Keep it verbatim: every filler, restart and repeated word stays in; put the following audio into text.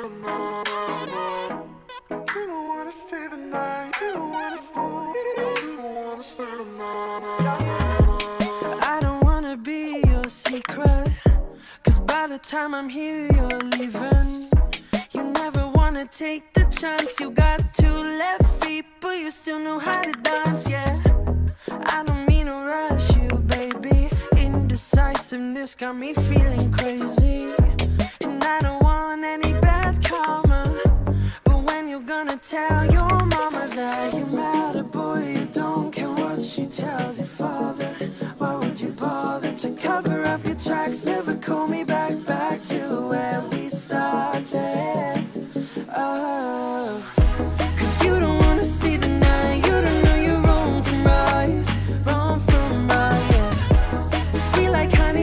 the night. You don't wanna stay the night. You don't wanna stay. You don't wanna stay the night. I don't wanna be your secret, 'cause by the time I'm here you're leaving. You never wanna take the chance. You got two left feet, but you still know how to dance, yeah. I don't mean to rush you, baby. Indecisiveness got me feeling crazy, and I don't want any bad karma. But when you're gonna tell your mama that you're mad at boy, you don't care what she tells your father. Why would you bother to cover up your tracks? Never call me back, back to where we started. Oh, 'cause you don't wanna see the night. You don't know you're wrong from right, wrong from right, yeah. Sweet like honey